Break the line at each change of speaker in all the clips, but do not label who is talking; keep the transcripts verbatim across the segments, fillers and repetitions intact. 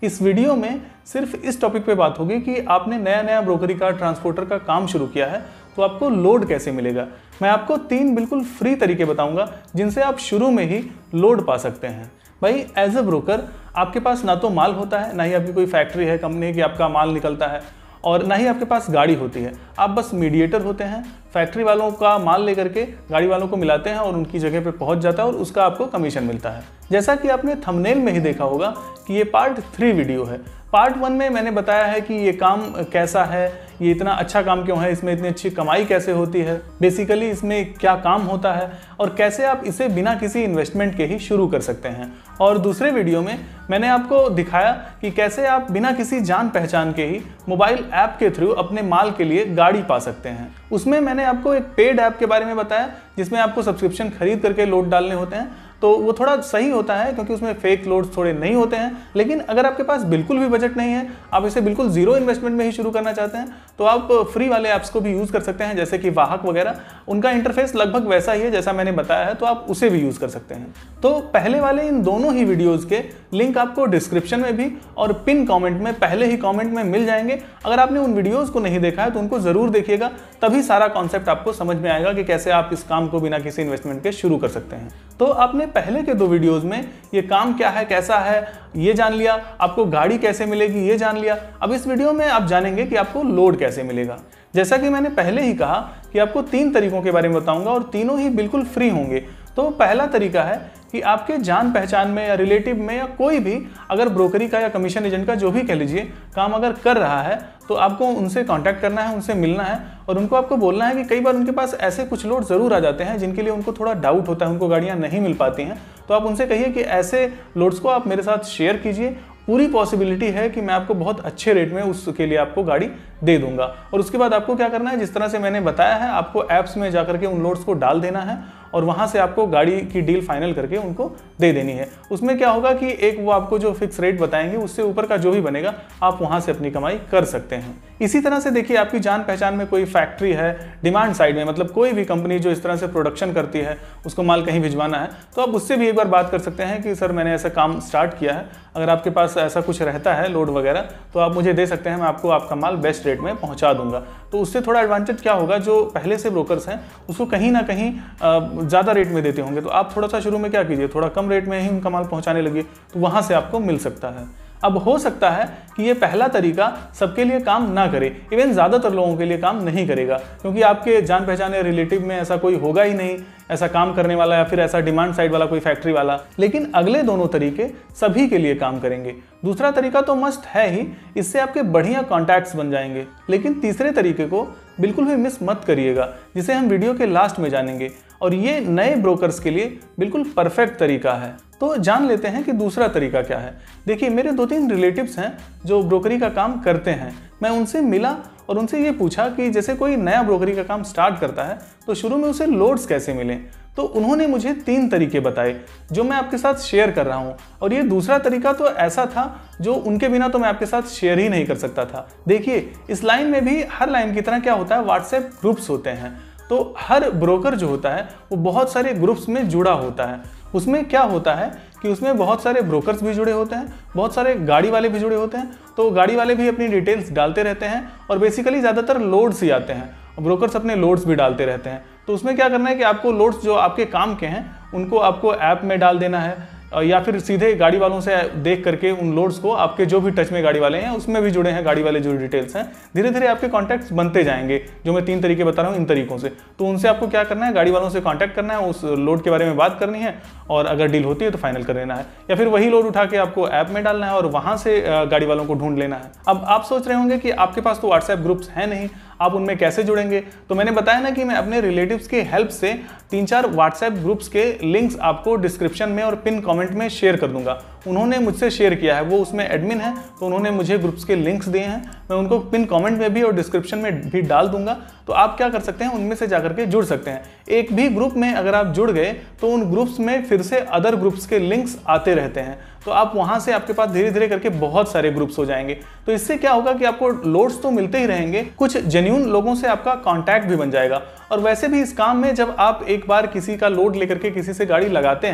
इस वीडियो में सिर्फ इस टॉपिक पे बात होगी कि आपने नया नया ब्रोकरी का ट्रांसपोर्टर का काम शुरू किया है तो आपको लोड कैसे मिलेगा। मैं आपको तीन बिल्कुल फ्री तरीके बताऊंगा जिनसे आप शुरू में ही लोड पा सकते हैं। भाई एज अ ब्रोकर आपके पास ना तो माल होता है, ना ही आपकी कोई फैक्ट्री है, कंपनी की आपका माल निकलता है, और ना ही आपके पास गाड़ी होती है। आप बस मीडिएटर होते हैं, फैक्ट्री वालों का माल लेकर के गाड़ी वालों को मिलाते हैं और उनकी जगह पे पहुंच जाता है और उसका आपको कमीशन मिलता है। जैसा कि आपने थंबनेल में ही देखा होगा कि ये पार्ट थ्री वीडियो है। पार्ट वन में मैंने बताया है कि ये काम कैसा है, ये इतना अच्छा काम क्यों है, इसमें इतनी अच्छी कमाई कैसे होती है, बेसिकली इसमें क्या काम होता है और कैसे आप इसे बिना किसी इन्वेस्टमेंट के ही शुरू कर सकते हैं। और दूसरे वीडियो में मैंने आपको दिखाया कि कैसे आप बिना किसी जान पहचान के ही मोबाइल ऐप के थ्रू अपने माल के लिए गाड़ी पा सकते हैं। उसमें मैंने आपको एक पेड ऐप के बारे में बताया जिसमें आपको सब्सक्रिप्शन खरीद करके लोड डालने होते हैं, तो वो थोड़ा सही होता है क्योंकि उसमें फेक लोड्स थोड़े नहीं होते हैं। लेकिन अगर आपके पास बिल्कुल भी बजट नहीं है, आप इसे बिल्कुल जीरो इन्वेस्टमेंट में ही शुरू करना चाहते हैं, तो आप फ्री वाले ऐप्स को भी यूज़ कर सकते हैं, जैसे कि वाहक वगैरह। उनका इंटरफेस लगभग वैसा ही है जैसा मैंने बताया है, तो आप उसे भी यूज़ कर सकते हैं। तो पहले वाले इन दोनों ही वीडियोज़ के लिंक आपको डिस्क्रिप्शन में भी और पिन कॉमेंट में पहले ही कॉमेंट में मिल जाएंगे। अगर आपने उन वीडियोज़ को नहीं देखा है तो उनको ज़रूर देखिएगा, तभी सारा कॉन्सेप्ट आपको समझ में आएगा कि कैसे आप इस काम को बिना किसी इन्वेस्टमेंट के शुरू कर सकते हैं। तो आपने पहले के दो वीडियोस में ये काम क्या है, कैसा है, ये जान लिया, आपको गाड़ी कैसे मिलेगी ये जान लिया। अब इस वीडियो में आप जानेंगे कि आपको लोड कैसे मिलेगा। जैसा कि मैंने पहले ही कहा कि आपको तीन तरीकों के बारे में बताऊंगा और तीनों ही बिल्कुल फ्री होंगे। तो पहला तरीका है कि आपके जान पहचान में या रिलेटिव में या कोई भी अगर ब्रोकरी का या कमीशन एजेंट का जो भी कह लीजिए काम अगर कर रहा है, तो आपको उनसे कांटेक्ट करना है, उनसे मिलना है और उनको आपको बोलना है कि कई बार उनके पास ऐसे कुछ लोड ज़रूर आ जाते हैं जिनके लिए उनको थोड़ा डाउट होता है, उनको गाड़ियाँ नहीं मिल पाती हैं। तो आप उनसे कहिए कि ऐसे लोड्स को आप मेरे साथ शेयर कीजिए, पूरी पॉसिबिलिटी है कि मैं आपको बहुत अच्छे रेट में उसके लिए आपको गाड़ी दे दूंगा। और उसके बाद आपको क्या करना है, जिस तरह से मैंने बताया है, आपको ऐप्स में जाकर के उन लोड्स को डाल देना है और वहां से आपको गाड़ी की डील फाइनल करके उनको दे देनी है। उसमें क्या होगा कि एक वो आपको जो फिक्स रेट बताएंगे उससे ऊपर का जो भी बनेगा आप वहां से अपनी कमाई कर सकते हैं। इसी तरह से देखिए, आपकी जान पहचान में कोई फैक्ट्री है डिमांड साइड में, मतलब कोई भी कंपनी जो इस तरह से प्रोडक्शन करती है, उसको माल कहीं भिजवाना है, तो आप उससे भी एक बार बात कर सकते हैं कि सर मैंने ऐसा काम स्टार्ट किया है, अगर आपके पास ऐसा कुछ रहता है लोड वगैरह तो आप मुझे दे सकते हैं, मैं आपको आपका माल बेस्ट रेट में पहुंचा दूंगा। तो उससे थोड़ा एडवांटेज क्या होगा, जो पहले से ब्रोकर्स हैं उसको कहीं ना कहीं ज़्यादा रेट में देते होंगे, तो आप थोड़ा सा शुरू में क्या कीजिए, थोड़ा कम रेट में ही उनका माल पहुंचाने लगिए, तो वहां से आपको मिल सकता है। अब हो सकता है कि ये पहला तरीका सबके लिए काम ना करे, इवन ज़्यादातर लोगों के लिए काम नहीं करेगा, क्योंकि आपके जान पहचान या रिलेटिव में ऐसा कोई होगा ही नहीं ऐसा काम करने वाला या फिर ऐसा डिमांड साइड वाला कोई फैक्ट्री वाला। लेकिन अगले दोनों तरीके सभी के लिए काम करेंगे। दूसरा तरीका तो मस्त है ही, इससे आपके बढ़िया कॉन्टैक्ट्स बन जाएंगे। लेकिन तीसरे तरीके को बिल्कुल भी मिस मत करिएगा, जिसे हम वीडियो के लास्ट में जानेंगे, और ये नए ब्रोकर्स के लिए बिल्कुल परफेक्ट तरीका है। तो जान लेते हैं कि दूसरा तरीका क्या है। देखिए, मेरे दो तीन रिलेटिव्स हैं जो ब्रोकरी का काम करते हैं। मैं उनसे मिला और उनसे ये पूछा कि जैसे कोई नया ब्रोकरी का काम स्टार्ट करता है तो शुरू में उसे लोड्स कैसे मिलें। तो उन्होंने मुझे तीन तरीके बताए जो मैं आपके साथ शेयर कर रहा हूँ। और ये दूसरा तरीका तो ऐसा था जो उनके बिना तो मैं आपके साथ शेयर ही नहीं कर सकता था। देखिए, इस लाइन में भी हर लाइन की तरह क्या होता है, व्हाट्सएप ग्रुप्स होते हैं। तो हर ब्रोकर जो होता है वो बहुत सारे ग्रुप्स में जुड़ा होता है। उसमें क्या होता है कि उसमें बहुत सारे ब्रोकर्स भी जुड़े होते हैं, बहुत सारे गाड़ी वाले भी जुड़े होते हैं। तो गाड़ी वाले भी अपनी डिटेल्स डालते रहते हैं और बेसिकली ज़्यादातर लोड्स ही आते हैं, ब्रोकर्स अपने लोड्स भी डालते रहते हैं। तो उसमें क्या करना है कि आपको लोड्स जो आपके काम के हैं उनको आपको ऐप में डाल देना है, या फिर सीधे गाड़ी वालों से देख करके उन लोड्स को, आपके जो भी टच में गाड़ी वाले हैं उसमें भी जुड़े हैं गाड़ी वाले जो डिटेल्स हैं, धीरे धीरे आपके कॉन्टैक्ट्स बनते जाएंगे। जो मैं तीन तरीके बता रहा हूँ इन तरीकों से, तो उनसे आपको क्या करना है, गाड़ी वालों से कांटेक्ट करना है, उस लोड के बारे में बात करनी है और अगर डील होती है तो फाइनल कर लेना है, या फिर वही लोड उठा के आपको ऐप में डालना है और वहाँ से गाड़ी वालों को ढूंढ लेना है। अब आप सोच रहे होंगे कि आपके पास तो व्हाट्सएप ग्रुप्स हैं नहीं, आप उनमें कैसे जुड़ेंगे। तो मैंने बताया ना कि मैं अपने रिलेटिव्स की हेल्प से तीन चार व्हाट्सएप ग्रुप्स के लिंक्स आपको डिस्क्रिप्शन में और पिन कमेंट में शेयर कर दूंगा। उन्होंने मुझसे शेयर किया है, वो उसमें एडमिन है, तो उन्होंने मुझे ग्रुप्स के लिंक्स दिए हैं, मैं उनको पिन कमेंट में भी और डिस्क्रिप्शन में भी डाल दूंगा। तो आप क्या कर सकते हैं, उनमें से जाकर के जुड़ सकते हैं। एक भी ग्रुप में अगर आप जुड़ गए तो उन ग्रुप्स में फिर से अदर ग्रुप्स के लिंक्स आते रहते हैं, तो आप वहां से आपके पास धीरे धीरे करके बहुत सारे ग्रुप्स हो जाएंगे। तो इससे क्या होगा कि आपको लोड्स तो मिलते ही रहेंगे, कुछ जेन्युइन लोगों से आपका कांटेक्ट भी बन जाएगा। और वैसे भी इस काम में जब आप एक बार किसी का लोड लेकर के किसी से गाड़ी लगाते हैं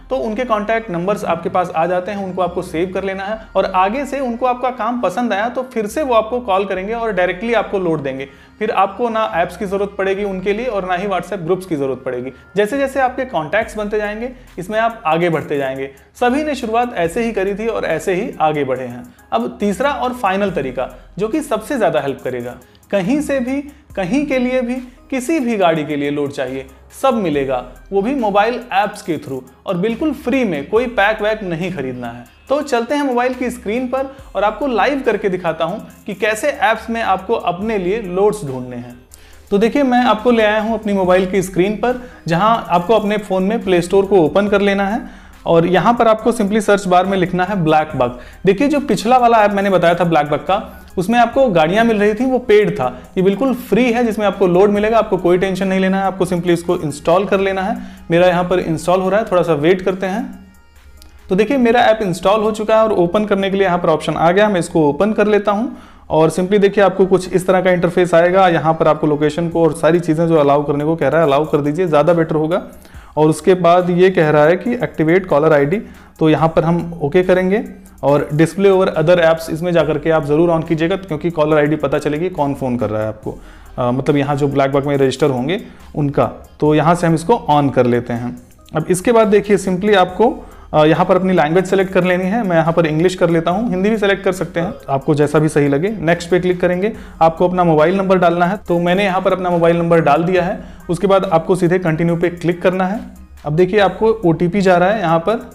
तो उनके कॉन्टैक्ट नंबर्स आपके पास आ जाते हैं, उनको आपको सेव कर लेना है और आगे से उनको आपका काम पसंद आया तो फिर से वो आपको कॉल करेंगे और डायरेक्टली आपको लोड देंगे। फिर आपको ना ऐप्स की जरूरत पड़ेगी उनके लिए और ना ही व्हाट्सएप ग्रुप्स की जरूरत पड़ेगी। जैसे जैसे आपके कॉन्टैक्ट्स बनते जाएंगे इसमें आप आगे बढ़ते जाएंगे। सभी ने शुरुआत ऐसे ही करी थी और ऐसे ही आगे बढ़े हैं। अब तीसरा और फाइनल तरीका जो कि सबसे ज्यादा हेल्प करेगा, कहीं से भी कहीं के लिए भी किसी भी गाड़ी के लिए लोड चाहिए सब मिलेगा, वो भी मोबाइल ऐप्स के थ्रू और बिल्कुल फ्री में, कोई पैक वैक नहीं खरीदना है। तो चलते हैं मोबाइल की स्क्रीन पर और आपको लाइव करके दिखाता हूं कि कैसे ऐप्स में आपको अपने लिए लोड्स ढूंढने हैं। तो देखिए मैं आपको ले आया हूं अपनी मोबाइल की स्क्रीन पर, जहां आपको अपने फोन में प्ले स्टोर को ओपन कर लेना है और यहां पर आपको सिंपली सर्च बार में लिखना है ब्लैक बग। देखिए जो पिछला वाला ऐप मैंने बताया था ब्लैक बग का, उसमें आपको गाड़ियां मिल रही थी, वो पेड था। ये बिल्कुल फ्री है जिसमें आपको लोड मिलेगा, आपको कोई टेंशन नहीं लेना है, आपको सिंपली इसको इंस्टॉल कर लेना है। मेरा यहाँ पर इंस्टॉल हो रहा है, थोड़ा सा वेट करते हैं। तो देखिए मेरा ऐप इंस्टॉल हो चुका है और ओपन करने के लिए यहाँ पर ऑप्शन आ गया, मैं इसको ओपन कर लेता हूँ और सिंपली देखिए आपको कुछ इस तरह का इंटरफेस आएगा। यहाँ पर आपको लोकेशन को और सारी चीज़ें जो अलाउ करने को कह रहा है अलाउ कर दीजिए, ज़्यादा बेटर होगा। और उसके बाद ये कह रहा है कि एक्टिवेट कॉलर आईडी, तो यहाँ पर हम ओके करेंगे और डिस्प्ले ओवर अदर ऐप्स इसमें जाकर के आप ज़रूर ऑन कीजिएगा, क्योंकि कॉलर आईडी पता चलेगी कौन फ़ोन कर रहा है आपको, आ, मतलब यहाँ जो ब्लैक बग में रजिस्टर होंगे उनका। तो यहाँ से हम इसको ऑन कर लेते हैं। अब इसके बाद देखिए सिंपली आपको यहाँ पर अपनी लैंग्वेज सेलेक्ट कर लेनी है। मैं यहाँ पर इंग्लिश कर लेता हूँ, हिंदी भी सेलेक्ट कर सकते हैं, आपको जैसा भी सही लगे। नेक्स्ट पे क्लिक करेंगे, आपको अपना मोबाइल नंबर डालना है, तो मैंने यहाँ पर अपना मोबाइल नंबर डाल दिया है। उसके बाद आपको सीधे कंटिन्यू पे क्लिक करना है। अब देखिए आपको ओ टी पी जा रहा है यहाँ पर,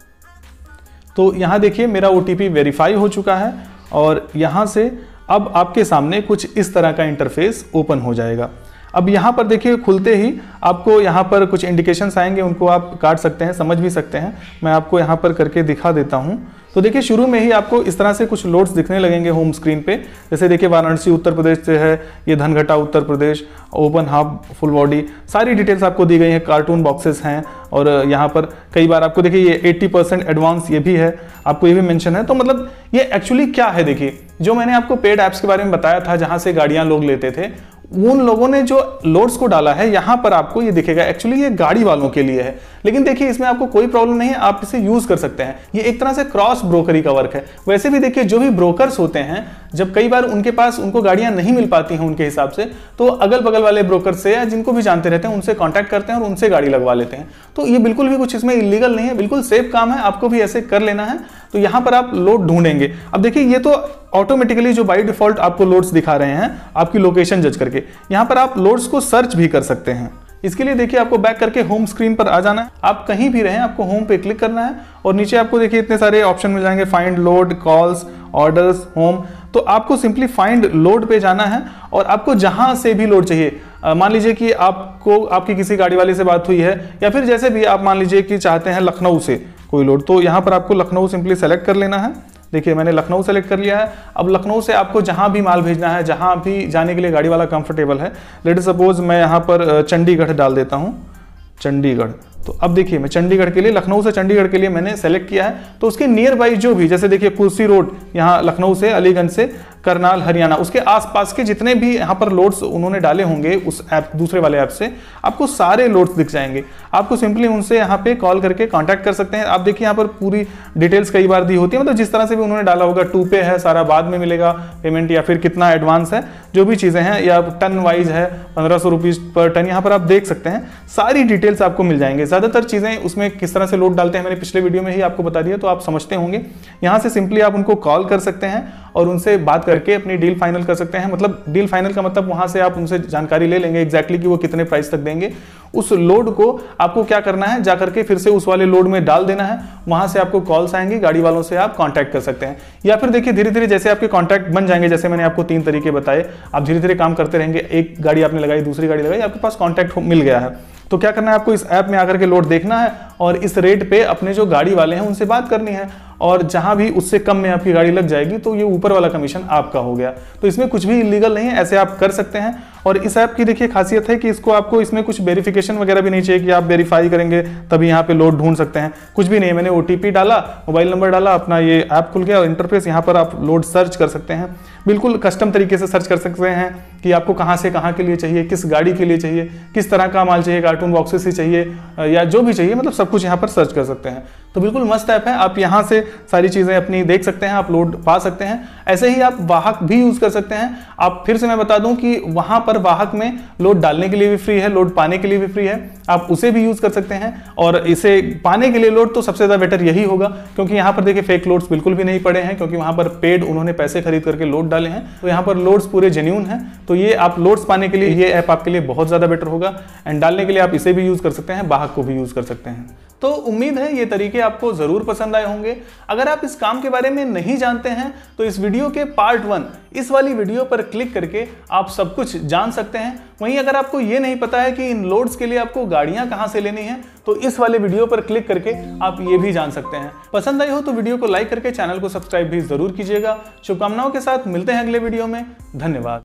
तो यहाँ देखिए मेरा ओ टी पी वेरीफाई हो चुका है और यहाँ से अब आपके सामने कुछ इस तरह का इंटरफेस ओपन हो जाएगा। अब यहाँ पर देखिए खुलते ही आपको यहाँ पर कुछ इंडिकेशंस आएंगे, उनको आप काट सकते हैं, समझ भी सकते हैं। मैं आपको यहाँ पर करके दिखा देता हूँ। तो देखिए शुरू में ही आपको इस तरह से कुछ लोड्स दिखने लगेंगे होम स्क्रीन पे। जैसे देखिए वाराणसी उत्तर प्रदेश से है, ये Dhanghata Uttar Pradesh, open hub, full body, सारी डिटेल्स आपको दी गई हैं। कार्टून बॉक्सेस हैं और यहाँ पर कई बार आपको देखिए ये अस्सी परसेंट एडवांस ये भी है, आपको ये भी मेंशन है। तो मतलब ये एक्चुअली क्या है, देखिए जो मैंने आपको पेड ऐप्स के बारे में बताया था जहाँ से गाड़ियाँ लोग लेते थे, उन लोगों ने जो लोड्स को डाला है यहाँ पर आपको ये दिखेगा। एक्चुअली ये गाड़ी वालों के लिए है, लेकिन देखिए इसमें आपको कोई प्रॉब्लम नहीं है, आप इसे यूज कर सकते हैं। ये एक तरह से क्रॉस ब्रोकरी का वर्क है। वैसे भी देखिए जो भी ब्रोकर्स होते हैं, जब कई बार उनके पास उनको गाड़ियां नहीं मिल पाती हैं उनके हिसाब से, तो अगल बगल वाले ब्रोकर से या जिनको भी जानते रहते हैं उनसे कॉन्टैक्ट करते हैं और उनसे गाड़ी लगवा लेते हैं। तो ये बिल्कुल भी कुछ इसमें इलीगल नहीं है, बिल्कुल सेफ काम है, आपको भी ऐसे कर लेना है। तो यहाँ पर आप लोड ढूंढेंगे। अब देखिए ये तो ऑटोमेटिकली जो बाय डिफॉल्ट आपको लोड्स दिखा रहे हैं आपकी लोकेशन जज करके। यहाँ पर आप लोड्स को सर्च भी कर सकते हैं। इसके लिए देखिए आपको बैक करके होम स्क्रीन पर आ जाना है। आप कहीं भी रहें आपको होम पे क्लिक करना है और नीचे आपको देखिए इतने सारे ऑप्शन मिल जाएंगे, find load, calls, orders, home. तो आपको सिंपली फाइंड लोड पे जाना है और आपको जहां से भी लोड चाहिए, मान लीजिए कि आपको आपकी किसी गाड़ी वाले से बात हुई है या फिर जैसे भी आप मान लीजिए कि चाहते हैं लखनऊ से कोई लोड, तो यहाँ पर आपको लखनऊ सिंपली सेलेक्ट कर लेना है। देखिए मैंने लखनऊ सेलेक्ट कर लिया है। अब लखनऊ से आपको जहां भी माल भेजना है, जहां भी जाने के लिए गाड़ी वाला कंफर्टेबल है, लेट सपोज मैं यहाँ पर चंडीगढ़ डाल देता हूँ, चंडीगढ़। तो अब देखिए मैं चंडीगढ़ के लिए, लखनऊ से चंडीगढ़ के लिए मैंने सेलेक्ट किया है। तो उसके नियर बाई जो भी, जैसे देखिए कुर्सी रोड यहाँ लखनऊ से, अलीगंज से करनाल हरियाणा, उसके आसपास के जितने भी यहाँ पर लोड्स उन्होंने डाले होंगे उस ऐप, दूसरे वाले ऐप से, आपको सारे लोड्स दिख जाएंगे। आपको सिंपली उनसे यहाँ पे कॉल करके कांटेक्ट कर सकते हैं। आप देखिए यहाँ पर पूरी डिटेल्स कई बार दी होती है, मतलब जिस तरह से भी उन्होंने डाला होगा, टू पे है, सारा बाद में मिलेगा पेमेंट, या फिर कितना एडवांस है, जो भी चीज़ें हैं, या टन वाइज है पंद्रह सौ रुपीज़ पर टन, यहाँ पर आप देख सकते हैं सारी डिटेल्स आपको मिल जाएंगे। ज़्यादातर चीज़ें उसमें किस तरह से लोड डालते हैं मैंने पिछले वीडियो में ही आपको बता दिया, तो आप समझते होंगे। यहाँ से सिंपली आप उनको कॉल कर सकते हैं और उनसे बात करके अपनी डील फाइनल कर सकते हैं। मतलब डील फाइनल का मतलब वहां से आप उनसे जानकारी ले लेंगे एग्जैक्टली कि वो कितने प्राइस तक देंगे। उस लोड को आपको क्या करना है, जाकर के फिर से उस वाले लोड में डाल देना है। वहां से आपको कॉल्स आएंगी, गाड़ी वालों से आप कांटेक्ट कर सकते हैं। या फिर देखिए धीरे धीरे जैसे आपके कांटेक्ट बन जाएंगे, जैसे मैंने आपको तीन तरीके बताए, आप धीरे धीरे काम करते रहेंगे। एक गाड़ी आपने लगाई, दूसरी गाड़ी लगाई, आपके पास कॉन्टैक्ट मिल गया है। तो क्या करना है, आपको इस ऐप में आकर के लोड देखना है और इस रेट पे अपने जो गाड़ी वाले हैं उनसे बात करनी है और जहां भी उससे कम में आपकी गाड़ी लग जाएगी तो ये ऊपर वाला कमीशन आपका हो गया। तो इसमें कुछ भी इलीगल नहीं है, ऐसे आप कर सकते हैं। और इस ऐप की देखिए खासियत है कि इसको आपको इसमें कुछ वेरिफिकेशन वगैरह भी नहीं चाहिए कि आप वेरीफाई करेंगे तभी यहाँ पे लोड ढूंढ सकते हैं, कुछ भी नहीं। मैंने ओटीपी डाला, मोबाइल नंबर डाला, अपना ये ऐप खुल गया इंटरफेस, यहाँ पर आप लोड सर्च कर सकते हैं, बिल्कुल कस्टम तरीके से सर्च कर सकते हैं कि आपको कहाँ से कहाँ के लिए चाहिए, किस गाड़ी के लिए चाहिए, किस तरह का माल चाहिए, कार्टून बॉक्सेस ही चाहिए या जो भी चाहिए, मतलब सब कुछ यहाँ पर सर्च कर सकते हैं। तो बिल्कुल मस्त ऐप है, आप यहाँ से सारी चीज़ें अपनी देख सकते हैं, आप लोड पा सकते हैं। ऐसे ही आप वाहक भी यूज़ कर सकते हैं। आप फिर से मैं बता दूं कि वहाँ पर वाहक में लोड डालने के लिए भी फ्री है, लोड पाने के लिए भी फ्री है, आप उसे भी यूज़ कर सकते हैं। और इसे पाने के लिए लोड तो सबसे ज़्यादा बेटर यही होगा, क्योंकि यहाँ पर देखिए फेक लोड्स बिल्कुल भी नहीं पड़े हैं, क्योंकि वहाँ पर पेड उन्होंने पैसे खरीद करके लोड डाले हैं। तो यहाँ पर लोड्स पूरे जेन्यून हैं। तो ये आप लोड्स पाने के लिए ये ऐप आपके लिए बहुत ज़्यादा बेटर होगा। एंड डालने के लिए आप इसे भी यूज़ कर सकते हैं, वाहक को भी यूज़ कर सकते हैं। तो उम्मीद है ये तरीके आपको ज़रूर पसंद आए होंगे। अगर आप इस काम के बारे में नहीं जानते हैं तो इस वीडियो के पार्ट वन इस वाली वीडियो पर क्लिक करके आप सब कुछ जान सकते हैं। वहीं अगर आपको ये नहीं पता है कि इन लोड्स के लिए आपको गाड़ियां कहां से लेनी है तो इस वाले वीडियो पर क्लिक करके आप ये भी जान सकते हैं। पसंद आई हो तो वीडियो को लाइक करके चैनल को सब्सक्राइब भी जरूर कीजिएगा। शुभकामनाओं के साथ मिलते हैं अगले वीडियो में। धन्यवाद।